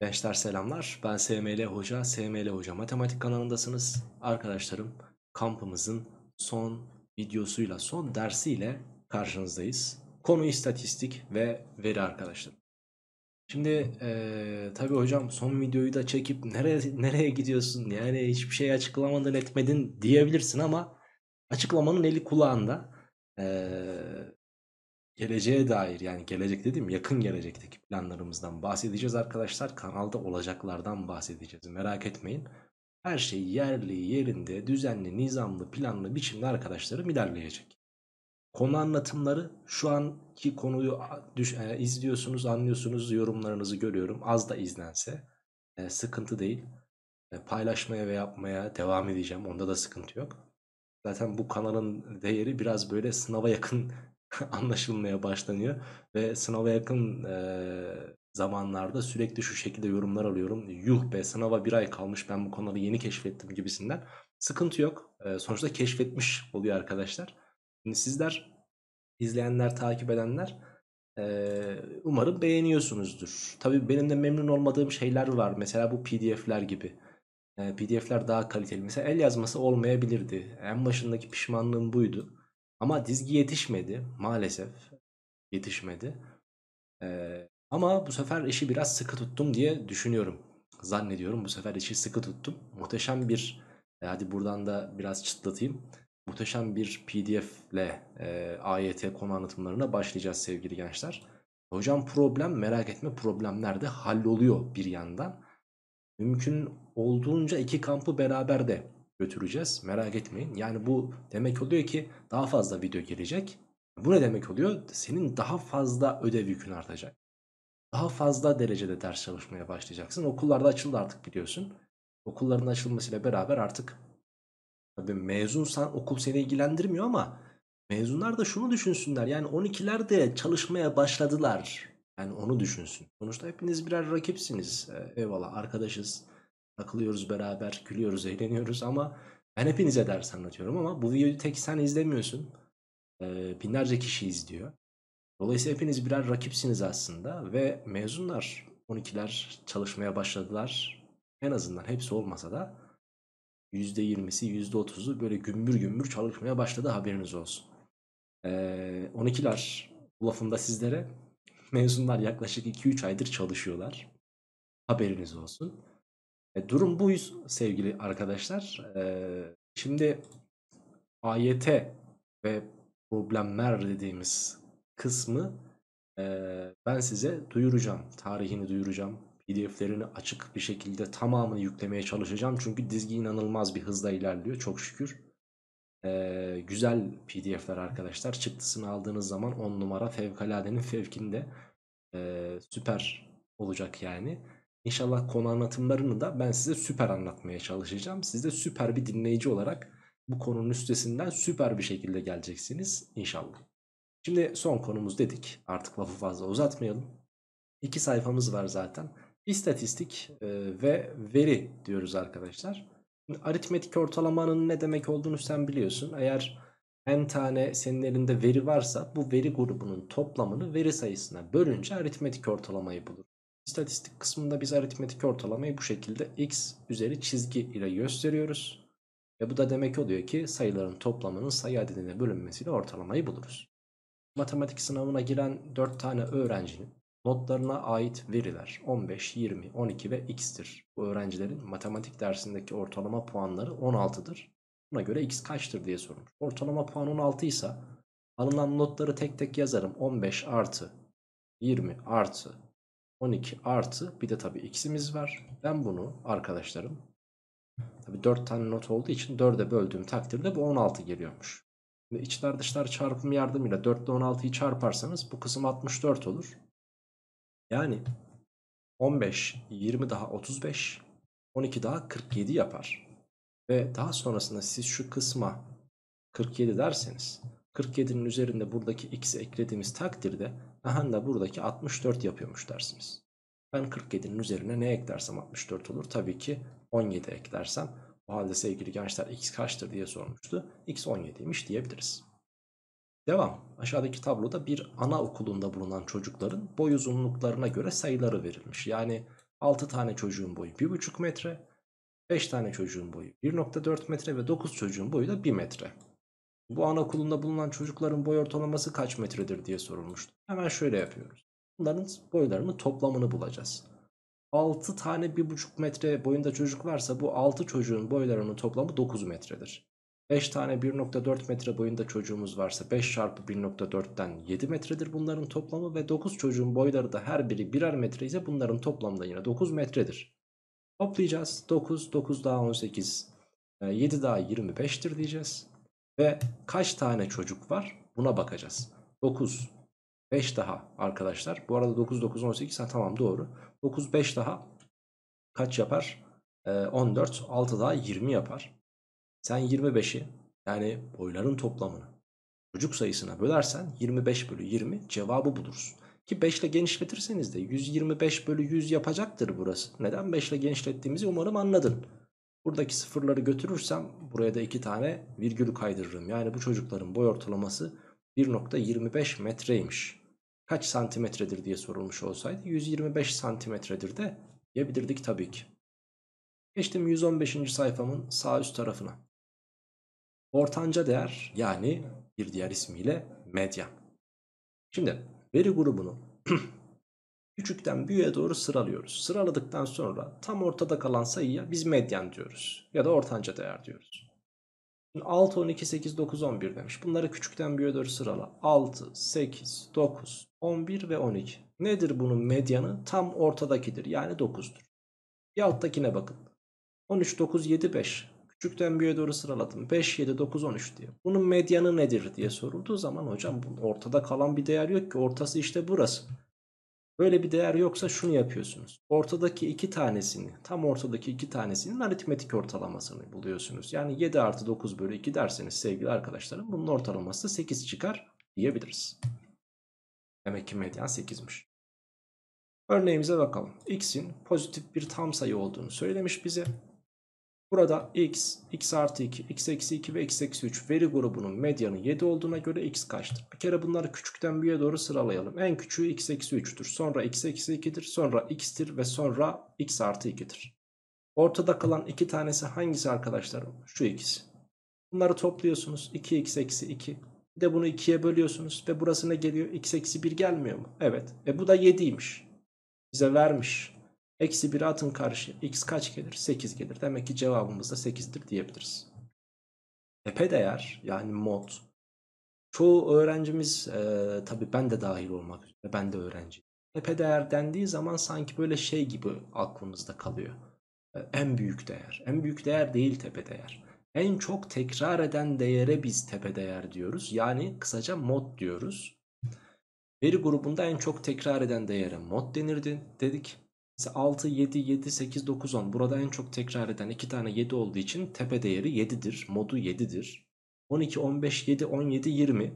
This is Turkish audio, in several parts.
Gençler selamlar. Ben SML Hoca. SML Hoca Matematik kanalındasınız. Arkadaşlarım kampımızın son videosuyla, son dersiyle karşınızdayız. Konu istatistik ve veri arkadaşlar. Şimdi tabii hocam son videoyu da çekip nereye gidiyorsun? Yani hiçbir şey açıklamadın etmedin diyebilirsin ama açıklamanın eli kulağında. Eee, Geleceğe dair, yani gelecek dedim, yakın gelecekteki planlarımızdan bahsedeceğiz arkadaşlar. Kanalda olacaklardan bahsedeceğiz. Merak etmeyin. Her şey yerli, yerinde, düzenli, nizamlı, planlı biçimde arkadaşlarım ilerleyecek. Konu anlatımları şu anki konuyu izliyorsunuz, anlıyorsunuz, yorumlarınızı görüyorum. Az da izlense sıkıntı değil. Paylaşmaya ve yapmaya devam edeceğim. Onda da sıkıntı yok. Zaten bu kanalın değeri biraz böyle sınava yakın anlaşılmaya başlanıyor. Ve sınava yakın zamanlarda sürekli şu şekilde yorumlar alıyorum. Yuh be, sınava bir ay kalmış, ben bu kanalı yeni keşfettim gibisinden. Sıkıntı yok. Sonuçta keşfetmiş oluyor arkadaşlar. Şimdi sizler, izleyenler, takip edenler, umarım beğeniyorsunuzdur. Tabii benim de memnun olmadığım şeyler var. Mesela bu PDF'ler gibi. PDF'ler daha kaliteli. Mesela el yazması olmayabilirdi. En başındaki pişmanlığım buydu. Ama dizgi yetişmedi. Maalesef yetişmedi. Ama bu sefer işi biraz sıkı tuttum diye düşünüyorum. Zannediyorum bu sefer işi sıkı tuttum. Muhteşem bir, hadi buradan da biraz çıtlatayım. Muhteşem bir PDF ile AYT konu anlatımlarına başlayacağız sevgili gençler. Hocam problem, merak etme, problemler de halloluyor bir yandan. Mümkün olduğunca iki kampı beraber de götüreceğiz. Merak etmeyin. Yani bu demek oluyor ki daha fazla video gelecek. Bu ne demek oluyor? Senin daha fazla ödev yükün artacak. Daha fazla derecede ders çalışmaya başlayacaksın. Okullarda açıldı artık, biliyorsun. Okulların açılmasıyla beraber artık, tabii mezunsan okul seni ilgilendirmiyor ama mezunlar da şunu düşünsünler. Yani 12'ler de çalışmaya başladılar. Yani onu düşünsün. Sonuçta hepiniz birer rakipsiniz. Eyvallah, arkadaşız. Takılıyoruz beraber, gülüyoruz, eğleniyoruz ama ben hepinize ders anlatıyorum ama bu videoyu tek sen izlemiyorsun. Binlerce kişi izliyor. Dolayısıyla hepiniz birer rakipsiniz aslında ve mezunlar, 12'ler çalışmaya başladılar. En azından hepsi olmasa da %20'si, %30'u böyle gümbür gümbür çalışmaya başladı, haberiniz olsun. 12'ler, bu lafımda sizlere, mezunlar yaklaşık 2-3 aydır çalışıyorlar. Haberiniz olsun. Durum bu sevgili arkadaşlar. Şimdi AYT ve problemler dediğimiz kısmı ben size duyuracağım. Tarihini duyuracağım. PDF'lerini açık bir şekilde tamamını yüklemeye çalışacağım. Çünkü dizgi inanılmaz bir hızla ilerliyor, çok şükür. Güzel PDF'ler arkadaşlar. Çıktısını aldığınız zaman 10 numara, fevkaladenin fevkinde. Süper olacak yani. İnşallah konu anlatımlarını da ben size süper anlatmaya çalışacağım. Siz de süper bir dinleyici olarak bu konunun üstesinden süper bir şekilde geleceksiniz inşallah. Şimdi son konumuz dedik. Artık lafı fazla uzatmayalım. İki sayfamız var zaten. İstatistik ve veri diyoruz arkadaşlar. Şimdi aritmetik ortalamanın ne demek olduğunu sen biliyorsun. Eğer n tane senin elinde veri varsa bu veri grubunun toplamını veri sayısına bölünce aritmetik ortalamayı bulur. İstatistik kısmında biz aritmetik ortalamayı bu şekilde x üzeri çizgi ile gösteriyoruz. Ve bu da demek oluyor ki sayıların toplamının sayı adedine bölünmesiyle ortalamayı buluruz. Matematik sınavına giren 4 tane öğrencinin notlarına ait veriler 15, 20, 12 ve x'tir. Bu öğrencilerin matematik dersindeki ortalama puanları 16'dır. Buna göre x kaçtır diye sormuş. Ortalama puan 16 ise alınan notları tek tek yazarım. 15 artı 20 artı 12 artı bir de tabii x'imiz var. Ben bunu arkadaşlarım, tabii 4 tane not olduğu için 4'e böldüğüm takdirde bu 16 geliyormuş. Şimdi içler dışlar çarpımı yardımıyla 4 ile 16'yı çarparsanız bu kısım 64 olur. Yani 15, 20 daha 35, 12 daha 47 yapar. Ve daha sonrasında siz şu kısma 47 derseniz 47'nin üzerinde buradaki x'i eklediğimiz takdirde aha da buradaki 64 yapıyormuş dersiniz. Ben 47'nin üzerine ne eklersem 64 olur. Tabii ki 17 eklersem, o halde sevgili gençler x kaçtır diye sormuştu. X 17'ymiş diyebiliriz. Devam. Aşağıdaki tabloda bir anaokulunda bulunan çocukların boy uzunluklarına göre sayıları verilmiş. Yani 6 tane çocuğun boyu 1,5 metre. 5 tane çocuğun boyu 1,4 metre ve 9 çocuğun boyu da 1 metre. Bu anaokulunda bulunan çocukların boy ortalaması kaç metredir diye sorulmuştu. Hemen şöyle yapıyoruz. Bunların boylarının toplamını bulacağız. 6 tane 1,5 metre boyunda çocuk varsa bu 6 çocuğun boylarının toplamı 9 metredir. 5 tane 1,4 metre boyunda çocuğumuz varsa 5 çarpı 1,4'ten 7 metredir bunların toplamı ve 9 çocuğun boyları da her biri birer metre ise bunların toplamı da yine 9 metredir. Toplayacağız. 9, 9 daha 18, 7 daha 25'tir diyeceğiz. Ve kaç tane çocuk var? Buna bakacağız. 9, 5 daha arkadaşlar. Bu arada 9, 9, 18. Ha, tamam doğru. 9, 5 daha kaç yapar? 14, 6 daha 20 yapar. Sen 25'i yani boyların toplamını çocuk sayısına bölersen 25 bölü 20 cevabı bulursun. Ki 5 ile genişletirseniz de 125 bölü 100 yapacaktır burası. Neden 5 ile genişlettiğimizi umarım anladın. Buradaki sıfırları götürürsem buraya da 2 tane virgül kaydırırım. Yani bu çocukların boy ortalaması 1,25 metreymiş. Kaç santimetredir diye sorulmuş olsaydı 125 santimetredir de diyebilirdik tabii ki. Geçtim 115. sayfamın sağ üst tarafına. Ortanca değer yani bir diğer ismiyle medyan. Şimdi veri grubunu küçükten büyüğe doğru sıralıyoruz. Sıraladıktan sonra tam ortada kalan sayıya biz medyan diyoruz. Ya da ortanca değer diyoruz. Şimdi 6, 12, 8, 9, 11 demiş. Bunları küçükten büyüğe doğru sırala. 6, 8, 9, 11 ve 12. Nedir bunun medyanı? Tam ortadakidir. Yani 9'dur. Bir alttakine bakın. 13, 9, 7, 5. Küçükten büyüğe doğru sıraladım. 5, 7, 9, 13 diye. Bunun medyanı nedir diye sorulduğu zaman hocam bunun ortada kalan bir değer yok ki. Ortası işte burası. Böyle bir değer yoksa şunu yapıyorsunuz. Ortadaki iki tanesini, tam ortadaki iki tanesinin aritmetik ortalamasını buluyorsunuz. Yani 7 artı 9 bölü 2 derseniz sevgili arkadaşlarım bunun ortalaması 8 çıkar diyebiliriz. Demek ki medyan 8'miş. Örneğimize bakalım. X'in pozitif bir tam sayı olduğunu söylemiş bize. Burada x, x artı 2, x eksi 2 ve x eksi 3 veri grubunun medyanı 7 olduğuna göre x kaçtır? Bir kere bunları küçükten büyüğe doğru sıralayalım. En küçüğü x eksi 3'tür. Sonra x eksi 2'dir. Sonra x'tir ve sonra x artı 2'dir. Ortada kalan iki tanesi hangisi arkadaşlarım? Şu ikisi. Bunları topluyorsunuz. 2x eksi 2. Bir de bunu 2'ye bölüyorsunuz. Ve burası ne geliyor? X eksi 1 gelmiyor mu? Evet. Bu da 7'ymiş. Bize vermiş. Eksi 1'e atın karşı. X kaç gelir? 8 gelir. Demek ki cevabımız da 8'dir diyebiliriz. Tepe değer yani mod. Çoğu öğrencimiz tabii ben de dahil olmak üzere ben de öğrenciyim. Tepe değer dendiği zaman sanki böyle şey gibi aklımızda kalıyor. En büyük değer. En büyük değer değil tepe değer. En çok tekrar eden değere biz tepe değer diyoruz. Yani kısaca mod diyoruz. Veri grubunda en çok tekrar eden değere mod denirdi dedik. Mesela 6, 7, 7, 8, 9, 10. Burada en çok tekrar eden 2 tane 7 olduğu için tepe değeri 7'dir. Modu 7'dir. 12, 15, 7, 17, 20.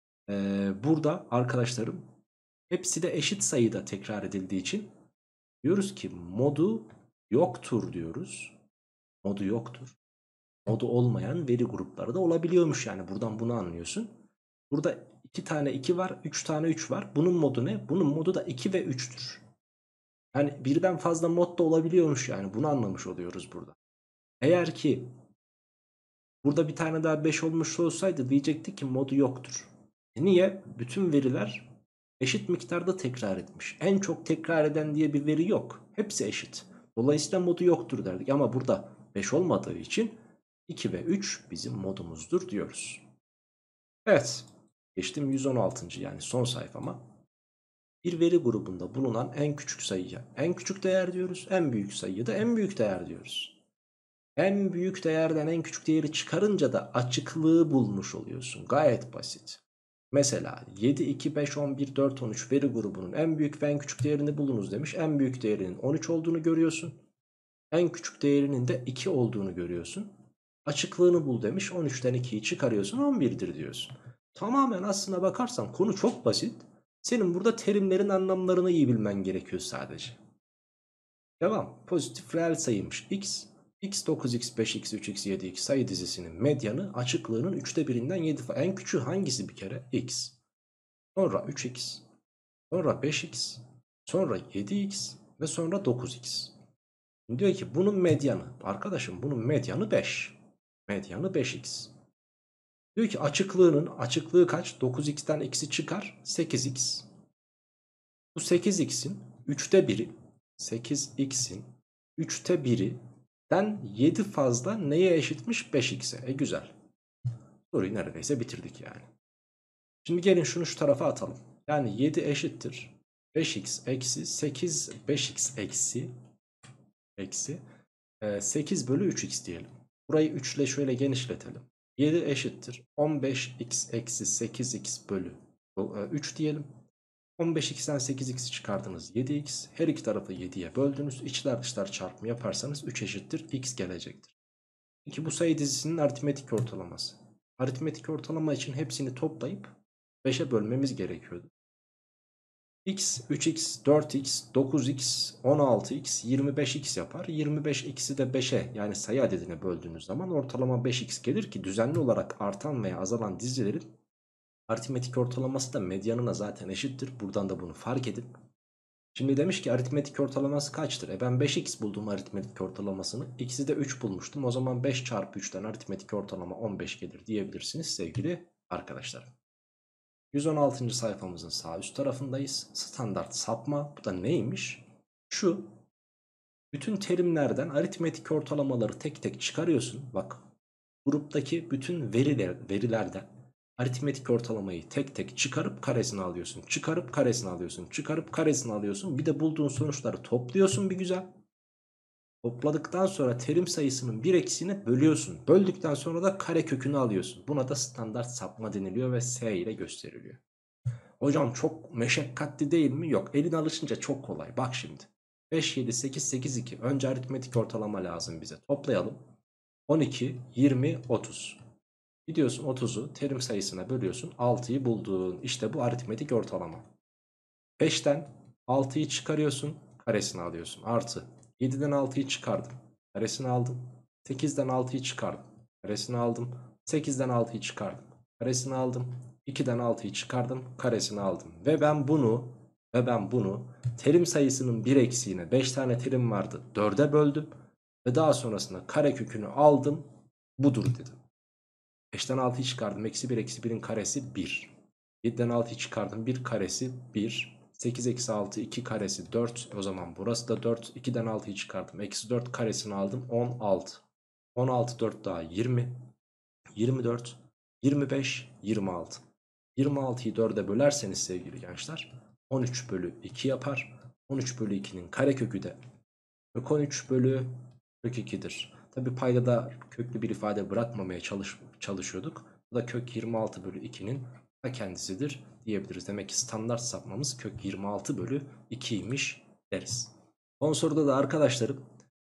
Burada arkadaşlarım hepsi de eşit sayıda tekrar edildiği için diyoruz ki modu yoktur diyoruz. Modu yoktur. Modu olmayan veri grupları da olabiliyormuş yani. Buradan bunu anlıyorsun. Burada 2 tane 2 var, 3 tane 3 var. Bunun modu ne? Bunun modu da 2 ve 3'tür. Yani birden fazla mod da olabiliyormuş yani. Bunu anlamış oluyoruz burada. Eğer ki burada bir tane daha 5 olmuş olsaydı diyecektik ki modu yoktur. Niye? Bütün veriler eşit miktarda tekrar etmiş. En çok tekrar eden diye bir veri yok. Hepsi eşit. Dolayısıyla modu yoktur derdik. Ama burada 5 olmadığı için 2 ve 3 bizim modumuzdur diyoruz. Evet. Geçtim 116. yani son sayfama. Bir veri grubunda bulunan en küçük sayıya en küçük değer diyoruz. En büyük sayıya da en büyük değer diyoruz. En büyük değerden en küçük değeri çıkarınca da açıklığı bulmuş oluyorsun. Gayet basit. Mesela 7, 2, 5, 11, 4, 13 veri grubunun en büyük ve en küçük değerini bulunuz demiş. En büyük değerinin 13 olduğunu görüyorsun. En küçük değerinin de 2 olduğunu görüyorsun. Açıklığını bul demiş. 13'ten 2'yi çıkarıyorsun 11'dir diyorsun. Tamamen aslına bakarsan konu çok basit. Senin burada terimlerin anlamlarını iyi bilmen gerekiyor sadece. Devam. Pozitif reel sayıymış x. X 9, x 5, x 3, x 7, x sayı dizisinin medyanı açıklığının 3'te birinden 7. En küçüğü hangisi bir kere? X. Sonra 3x. Sonra 5x. Sonra 7x. ve sonra 9x. Diyor ki bunun medyanı, arkadaşım bunun medyanı 5. Medyanı 5x. Diyor ki açıklığı kaç? 9x'ten x'i çıkar, 8x. Bu 8x'in 3'te 1'i, 8x'in 3'te 1'den 7 fazla neye eşitmiş? 5x'e. Güzel. Soruyu neredeyse bitirdik yani. Şimdi gelin şunu şu tarafa atalım. Yani 7 eşittir 5x eksi 8, 5x eksi 8 bölü 3x diyelim. Burayı 3 ile şöyle genişletelim. 7 eşittir 15x eksi 8x bölü 3 diyelim. 15x'ten 8x'i çıkardınız 7x. Her iki tarafı 7'ye böldünüz. İçler dışlar çarpımı yaparsanız 3 eşittir x gelecektir. Peki bu sayı dizisinin aritmetik ortalaması. Aritmetik ortalama için hepsini toplayıp 5'e bölmemiz gerekiyordu. X, 3x, 4x, 9x, 16x, 25x yapar. 25x'i de 5'e yani sayı adedine böldüğünüz zaman ortalama 5x gelir ki düzenli olarak artan veya azalan dizilerin aritmetik ortalaması da medyanına zaten eşittir. Buradan da bunu fark edin. Şimdi demiş ki aritmetik ortalaması kaçtır? Ben 5x buldum aritmetik ortalamasını. X'i de 3 bulmuştum. O zaman 5 çarpı 3'ten aritmetik ortalama 15 gelir diyebilirsiniz sevgili arkadaşlar. 116. sayfamızın sağ üst tarafındayız. Standart sapma. Bu da neymiş? Şu. Bütün terimlerden aritmetik ortalamaları tek tek çıkarıyorsun. Bak. Gruptaki bütün verilerden aritmetik ortalamayı tek tek çıkarıp karesini alıyorsun. Çıkarıp karesini alıyorsun. Çıkarıp karesini alıyorsun. Bir de bulduğun sonuçları topluyorsun bir güzel. Topladıktan sonra terim sayısının bir eksiğini bölüyorsun. Böldükten sonra da kare kökünü alıyorsun. Buna da standart sapma deniliyor ve S ile gösteriliyor. Hocam çok meşakkatli değil mi? Yok. Elin alışınca çok kolay. Bak şimdi. 5, 7, 8, 8, 2. Önce aritmetik ortalama lazım bize. Toplayalım. 12, 20, 30. Gidiyorsun 30'u terim sayısına bölüyorsun. 6'yı buldun. İşte bu aritmetik ortalama. 5'ten 6'yı çıkarıyorsun. Karesini alıyorsun. Artı 7'den 6'yı çıkardım. Karesini aldım. 8'den 6'yı çıkardım. Karesini aldım. 8'den 6'yı çıkardım. Karesini aldım. 2'den 6'yı çıkardım. Karesini aldım. Ve ben bunu terim sayısının bir eksiğine 5 tane terim vardı. 4'e böldüm. Ve daha sonrasında karekökünü aldım. Budur dedim. 5'ten 6'yı çıkardım. Eksi 1 eksi 1'in karesi 1. 7'den 6'yı çıkardım. 1 karesi 1. 8 eksi 6 2 karesi 4. O zaman burası da 4. 2'den 6'yı çıkardım. Eksi 4 karesini aldım. 16. 16 4 daha 20. 24. 25. 26. 26'yı 4'e bölerseniz sevgili gençler 13 bölü 2 yapar. 13 bölü 2'nin karekökü de kök 13 bölü kök 2'dir. Tabi payda da köklü bir ifade bırakmamaya çalışıyorduk. Bu da kök 26 bölü 2'nin ta kendisidir diyebiliriz. Demek ki standart sapmamız kök 26 bölü 2'ymiş deriz. Son soruda da arkadaşlarım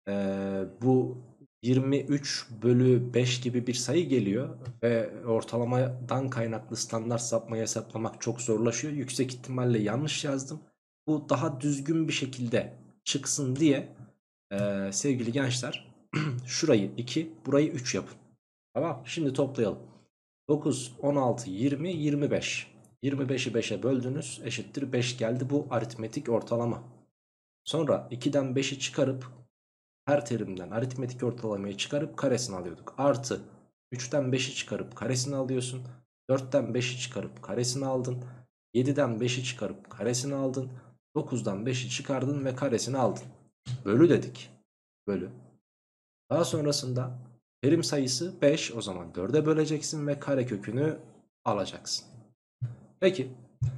bu 23 bölü 5 gibi bir sayı geliyor ve ortalamadan kaynaklı standart sapmayı hesaplamak çok zorlaşıyor. Yüksek ihtimalle yanlış yazdım. Bu daha düzgün bir şekilde çıksın diye sevgili gençler şurayı 2 burayı 3 yapın. Tamam, şimdi toplayalım. 9, 16, 20, 25. 25'i 5'e böldünüz eşittir 5 geldi, bu aritmetik ortalama. Sonra 2'den 5'i çıkarıp her terimden aritmetik ortalamayı çıkarıp karesini alıyorduk. Artı 3'ten 5'i çıkarıp karesini alıyorsun. 4'ten 5'i çıkarıp karesini aldın. 7'den 5'i çıkarıp karesini aldın. 9'dan 5'i çıkardın ve karesini aldın. Bölü dedik. Bölü. Daha sonrasında terim sayısı 5, o zaman 4'e böleceksin ve karekökünü alacaksın. Peki.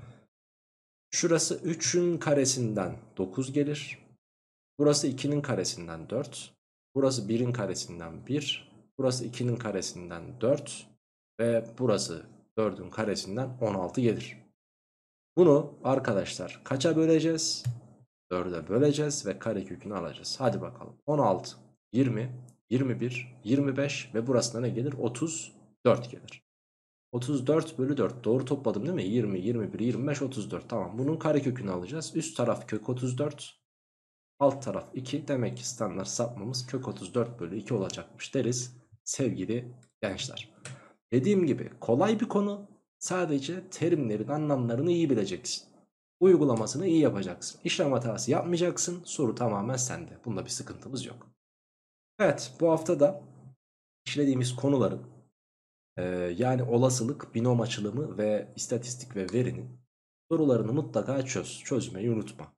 Şurası 3'ün karesinden 9 gelir. Burası 2'nin karesinden 4. Burası 1'in karesinden 1. Burası 2'nin karesinden 4. Ve burası 4'ün karesinden 16 gelir. Bunu arkadaşlar kaça böleceğiz? 4'e böleceğiz ve karekökünü alacağız. Hadi bakalım. 16, 20, 21, 25 ve burasına ne gelir? 34 gelir. 34 bölü 4. Doğru topladım değil mi? 20, 21, 25, 34. Tamam. Bunun karekökünü alacağız. Üst taraf kök 34. Alt taraf 2. Demek ki standart sapmamız kök 34 bölü 2 olacakmış deriz sevgili gençler. Dediğim gibi kolay bir konu. Sadece terimlerin anlamlarını iyi bileceksin. Uygulamasını iyi yapacaksın. İşlem hatası yapmayacaksın. Soru tamamen sende. Bunda bir sıkıntımız yok. Evet, bu hafta da işlediğimiz konuların yani olasılık, binom açılımı ve istatistik ve verinin sorularını mutlaka çöz. Çözmeyi unutma.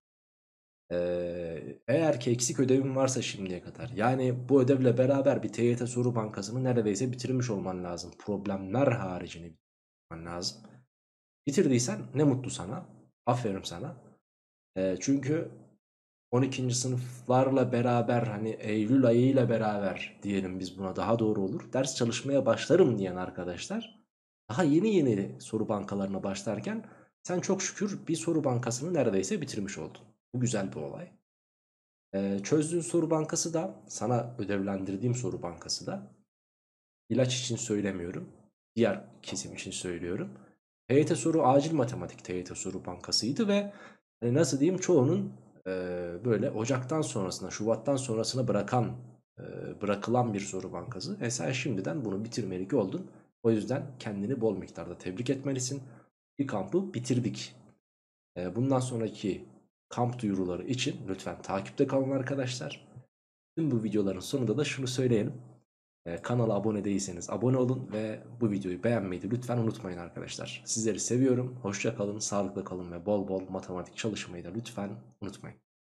Eğer ki eksik ödevin varsa şimdiye kadar, yani bu ödevle beraber bir TYT soru bankasını neredeyse bitirmiş olman lazım. Problemler haricini bitirmen lazım. Bitirdiysen ne mutlu sana. Aferin sana. Çünkü 12. sınıflarla beraber, hani Eylül ayıyla beraber diyelim biz buna, daha doğru olur. Ders çalışmaya başlarım diyen arkadaşlar daha yeni yeni soru bankalarına başlarken sen çok şükür bir soru bankasını neredeyse bitirmiş oldun. Bu güzel bir olay. Çözdüğün soru bankası da, sana ödevlendirdiğim soru bankası da, ilaç için söylemiyorum, diğer kesim için söylüyorum. TYT soru, acil matematik TYT soru bankasıydı ve nasıl diyeyim, çoğunun böyle Ocak'tan sonrasına, Şubat'tan sonrasına bırakılan bir soru bankası. Sen şimdiden bunu bitirmelik oldun. O yüzden kendini bol miktarda tebrik etmelisin. Bir kampı bitirdik. Bundan sonraki kamp duyuruları için lütfen takipte kalın arkadaşlar. Tüm bu videoların sonunda da şunu söyleyelim. Kanala abone değilseniz abone olun ve bu videoyu beğenmeyi de lütfen unutmayın arkadaşlar. Sizleri seviyorum. Hoşça kalın, sağlıklı kalın ve bol bol matematik çalışmayı da lütfen unutmayın.